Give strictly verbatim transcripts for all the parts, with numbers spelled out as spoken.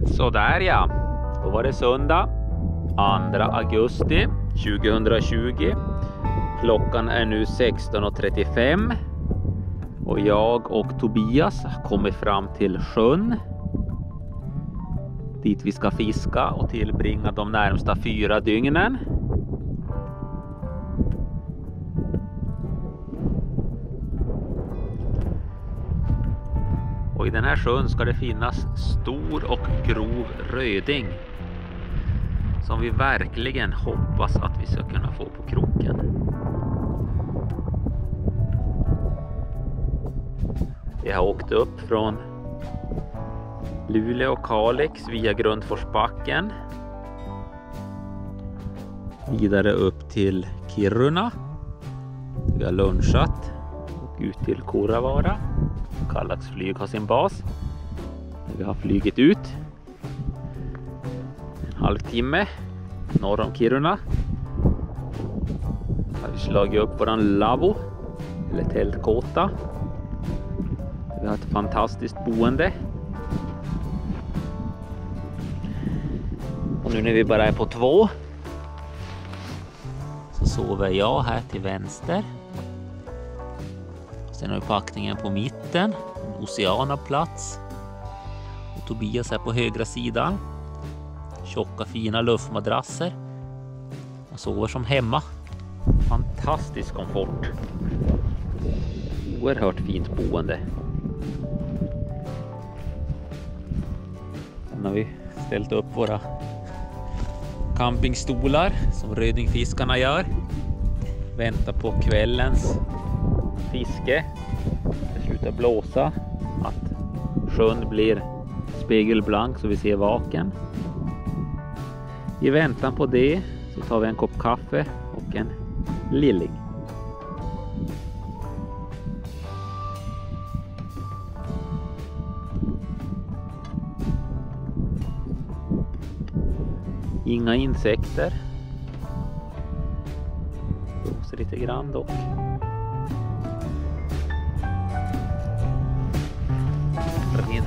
Så där ja, då var det söndag andra augusti tjugohundratjugo. Klockan är nu sexton trettiofem och jag och Tobias kommer fram till sjön dit vi ska fiska och tillbringa de närmsta fyra dygnen. Och i den här sjön ska det finnas stor och grov röding som vi verkligen hoppas att vi ska kunna få på kroken. Vi har åkt upp från Luleå och Kalix via Grundforsbacken vidare upp till Kiruna. Vi har lunchat och ut till Kuravara. Kallax flyg har sin bas. Vi har flygit ut en halvtimme norr om Kiruna. Har vi slagit upp våran lavvo eller tältkåta. Vi har ett fantastiskt boende. Och nu när vi bara är på två så sover jag här till vänster. Sen har vi packningen på mitten. En ocean av plats. Och Tobias är på högra sidan. Tjocka fina luftmadrasser. Man sover som hemma. Fantastisk komfort. Oerhört fint boende. Sen har vi ställt upp våra campingstolar som rödingfiskarna gör. Väntar på kvällens fiske. Det slutar blåsa. Att sjön blir spegelblank så vi ser vaken. I väntan på det så tar vi en kopp kaffe och en lilling. Inga insekter. Blåser lite grann dock. Rent.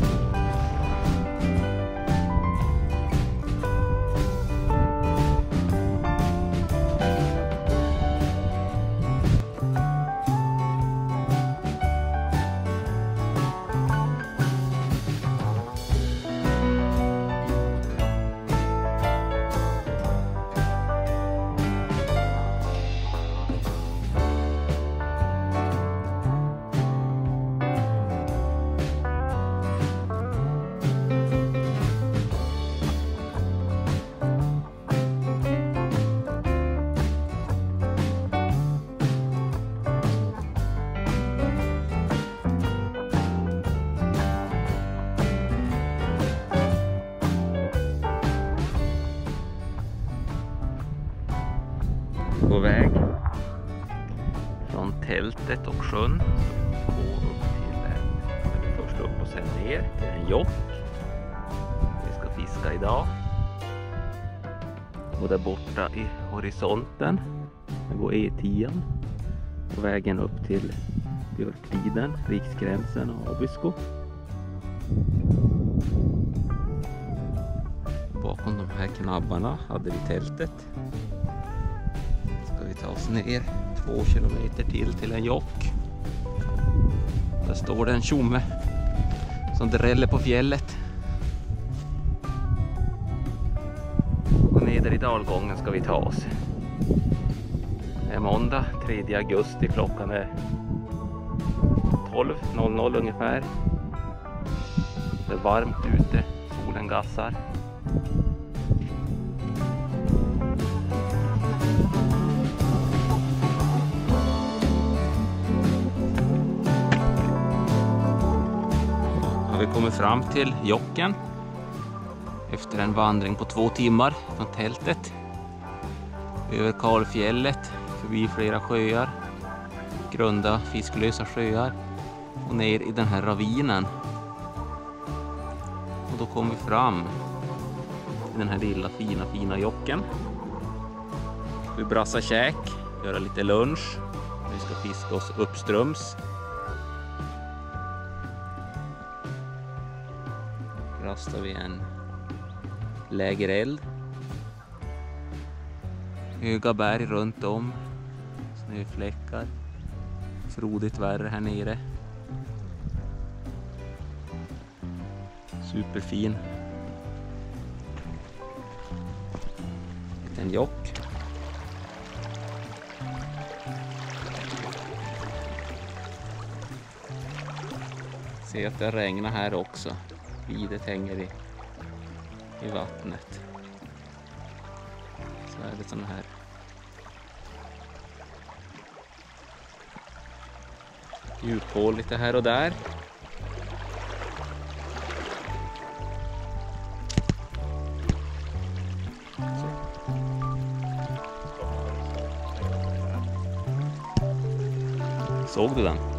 På väg från tältet och sjön gå upp till en, först upp och sen ner till en jock. Vi ska fiska idag. Och där borta i horisonten går E tio på vägen upp till Björkliden, Riksgränsen och Abisko. Bakom de här knabbarna hade vi tältet. Vi tar oss ner två kilometer till till en jock. Där står det en tjomme som dräller på fjället. Och neder i dalgången ska vi ta oss. Det är måndag tredje augusti, klockan är tolv noll noll ungefär. Det är varmt ute, solen gassar. Vi kommer fram till jocken efter en vandring på två timmar från tältet över Kalfjället, förbi flera sjöar, grunda fisklösa sjöar och ner i den här ravinen. Och då kommer vi fram i den här lilla fina fina jocken. Vi brassar käk, göra lite lunch. Vi ska fiska oss uppströms. rastar vi en lägereld. Höga berg runt om. Snöfläckar. Frodigt värre här nere. Superfin. En jock. Ser att det regnar här också. Videt hänger i, i vattnet. Så är det såna här djuphål lite här och där. Såg du den?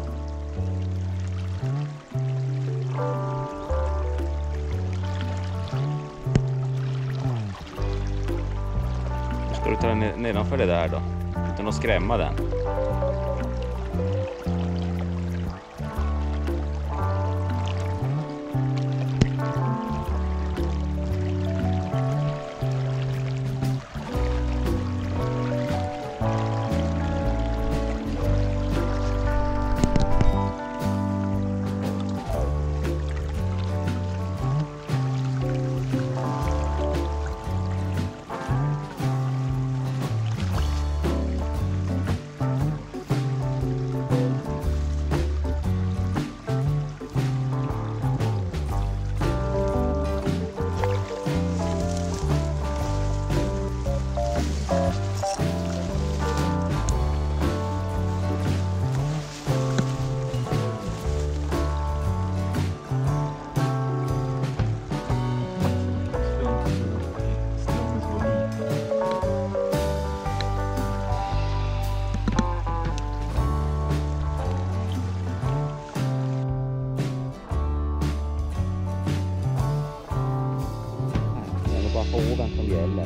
Nu ska du ta den nedanför det där då, utan att skrämma den. Fågeln som gäller.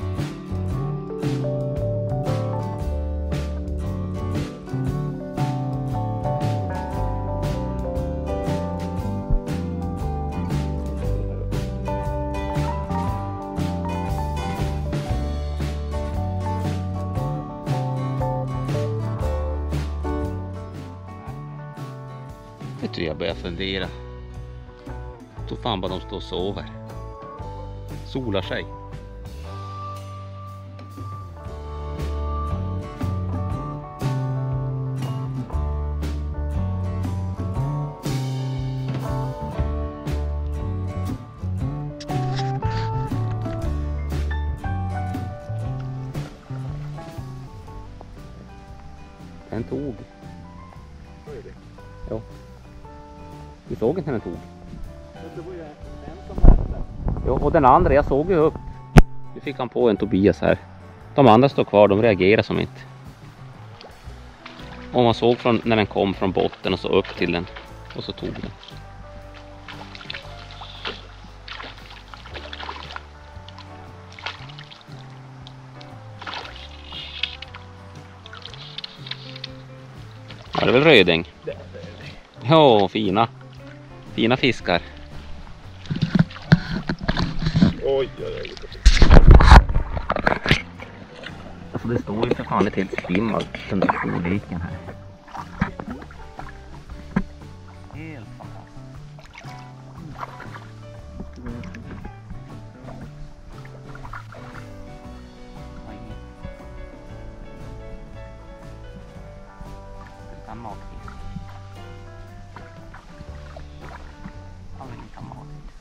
Vet du, jag börjar fundera. Då fan bara de står och sover. Solar sig. En tog. Ja. Du såg inte den tog. Det var ju en som hände. Ja, och den andra, jag såg ju upp. Nu fick han på en Tobias här. De andra står kvar, de reagerar som inte. Och man såg från, när den kom från botten och så upp till den. Och så tog den. Ja, det är väl röding. Det är röding. Ja, fina. Fina fiskar. Oj, oj, oj. Alltså det står ju för fan ett helt svimmel, den där storleken här. Helt fantastiskt. Det kan matfisk. Aldrig lika matfisk.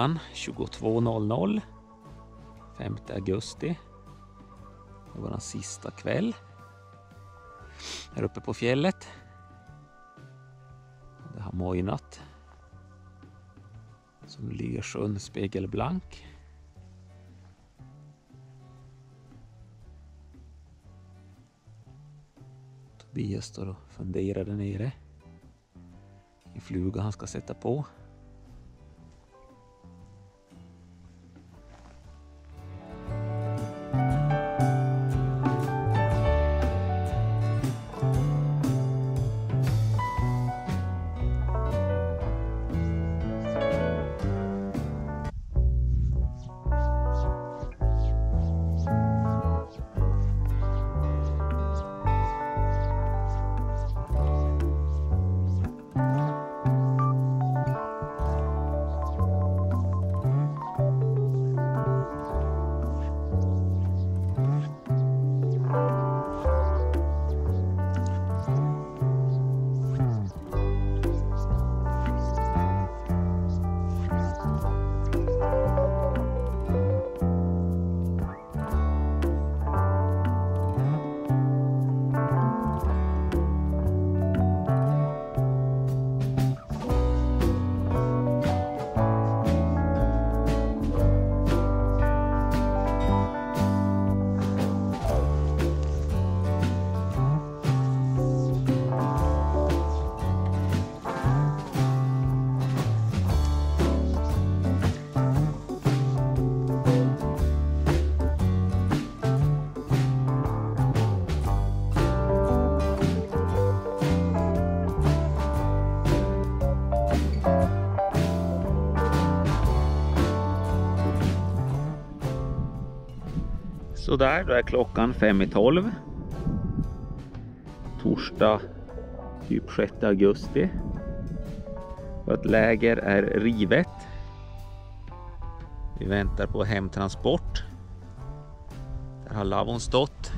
klockan tjugotvå noll noll femte augusti. Det var den sista kväll här uppe på fjället. Det har mojnat. Så nu ligger sjön spegelblank. Tobias står och funderar där nere. I fluga han ska sätta på. Så där, då är klockan fem i tolv. Torsdag typ sjätte augusti. Vårt läger är rivet. Vi väntar på hemtransport. Där har lavon stått.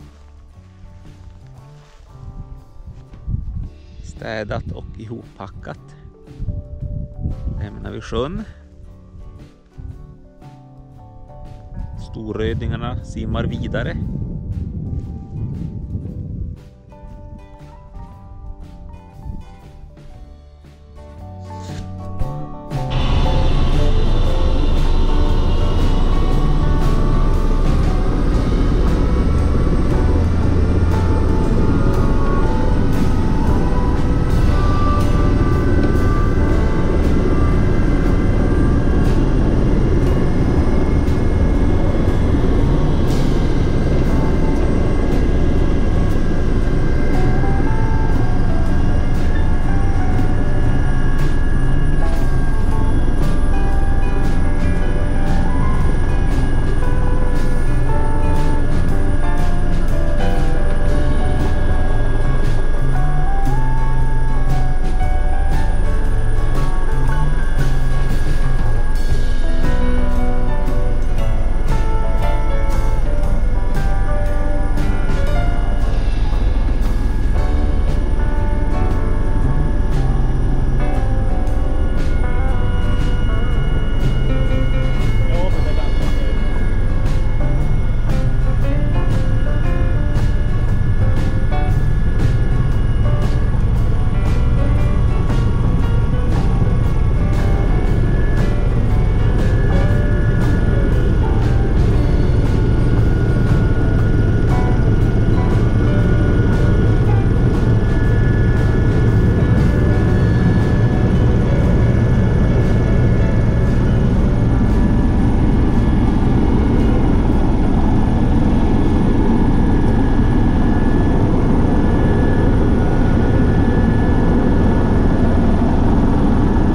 Städat och ihoppackat. Lämnar vi sjön. Storrödingarna simmar vidare.